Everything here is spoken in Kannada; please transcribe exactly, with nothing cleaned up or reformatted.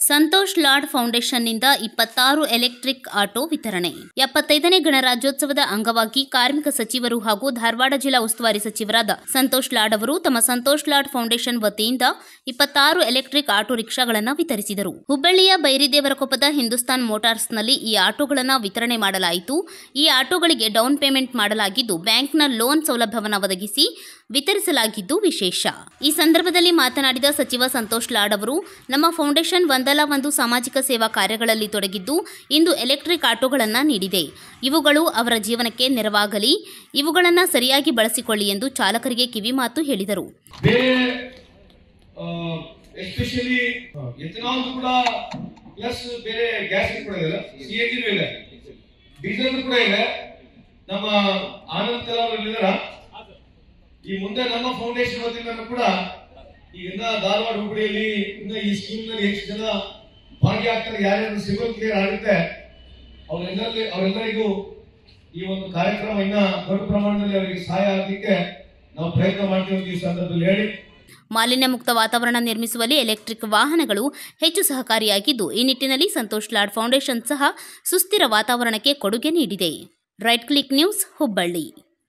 ಸಂತೋಷ್ ಲಾಡ್ ಫೌಂಡೇಶನ್ನಿಂದ ಇಪ್ಪತ್ತಾರು ಎಲೆಕ್ಟ್ರಿಕ್ ಆಟೋ ವಿತರಣೆ. ಎಪ್ಪತ್ತೈದನೇ ಗಣರಾಜ್ಯೋತ್ಸವದ ಅಂಗವಾಗಿ ಕಾರ್ಮಿಕ ಸಚಿವರು ಹಾಗೂ ಧಾರವಾಡ ಜಿಲ್ಲಾ ಉಸ್ತುವಾರಿ ಸಚಿವರಾದ ಸಂತೋಷ್ ಲಾಡ್ ಅವರು ತಮ್ಮ ಸಂತೋಷ್ ಲಾಡ್ ಫೌಂಡೇಶನ್ ವತಿಯಿಂದ ಇಪ್ಪತ್ತಾರು ಎಲೆಕ್ಟ್ರಿಕ್ ಆಟೋ ರಿಕ್ಷಾಗಳನ್ನು ವಿತರಿಸಿದರು. ಹುಬ್ಬಳ್ಳಿಯ ಬೈರಿದೇವರಕೊಪ್ಪದ ಹಿಂದೂಸ್ತಾನ್ ಮೋಟಾರ್ಸ್ನಲ್ಲಿ ಈ ಆಟೋಗಳನ್ನು ವಿತರಣೆ ಮಾಡಲಾಯಿತು. ಈ ಆಟೋಗಳಿಗೆ ಡೌನ್ ಪೇಮೆಂಟ್ ಮಾಡಲಾಗಿದ್ದು ಬ್ಯಾಂಕ್ನ ಲೋನ್ ಸೌಲಭ್ಯವನ್ನು ಒದಗಿಸಿ ವಿತರಿಸಲಾಗಿದ್ದು ವಿಶೇಷ. ಈ ಸಂದರ್ಭದಲ್ಲಿ ಮಾತನಾಡಿದ ಸಚಿವ ಸಂತೋಷ್ ಲಾಡ್ ಅವರು, ನಮ್ಮ ಫೌಂಡೇಶನ್ ಒಂದಲ್ಲ ಒಂದು ಸಾಮಾಜಿಕ ಸೇವಾ ಕಾರ್ಯಗಳಲ್ಲಿ ತೊಡಗಿದ್ದು ಇಂದು ಎಲೆಕ್ಟ್ರಿಕ್ ಆಟೋಗಳನ್ನು ನೀಡಿದೆ. ಇವುಗಳು ಅವರ ಜೀವನಕ್ಕೆ ನೆರವಾಗಲಿ, ಇವುಗಳನ್ನು ಸರಿಯಾಗಿ ಬಳಸಿಕೊಳ್ಳಿ ಎಂದು ಚಾಲಕರಿಗೆ ಕಿವಿಮಾತು ಹೇಳಿದರು. ಈ ಮುಂದೆ ನಮ್ಮ ಫೌಂಡೇಶನ್ ವತಿಯಿಂದ ಕೂಡ ಈಗ ಧಾರವಾಡ ಹುಬ್ಬಳ್ಳಿಯಲ್ಲಿ ಇನ್ನು ಈ ಸ್ಕೀಮ್ ನಲ್ಲಿ ಎಷ್ಟು ಜನ ಭಾಗಿಯಾಗ್ತಾರೆ, ಯಾರ್ಯಾರು ಸಿವಿಲ್ ಕ್ಲಿಯರ್ ಆಗುತ್ತೆ ಅವರೆಲ್ಲರಲ್ಲಿ ಅವರೆಲ್ಲರಿಗೂ ಈ ಒಂದು ಕಾರ್ಯಕ್ರಮ ಇನ್ನ ದೊಡ್ಡ ಪ್ರಮಾಣದಲ್ಲಿ ಅವರಿಗೆ ಸಹಾಯ ಆಗಲಿಕ್ಕೆ ನಾವು ಪ್ರಯತ್ನ ಮಾಡ್ತೀವಿ ಈ ಸಂದರ್ಭದಲ್ಲಿ ಹೇಳಿ. ಮಾಲಿನ್ಯ ಮುಕ್ತ ವಾತಾವರಣ ನಿರ್ಮಿಸುವಲ್ಲಿ ಎಲೆಕ್ಟ್ರಿಕ್ ವಾಹನಗಳು ಹೆಚ್ಚು ಸಹಕಾರಿಯಾಗಿದ್ದು ಈ ನಿಟ್ಟಿನಲ್ಲಿ ಸಂತೋಷ್ ಲಾಡ್ ಫೌಂಡೇಶನ್ ಸಹ ಸುಸ್ಥಿರ ವಾತಾವರಣಕ್ಕೆ ಕೊಡುಗೆ ನೀಡಿದೆ. Right click news, Hubballi.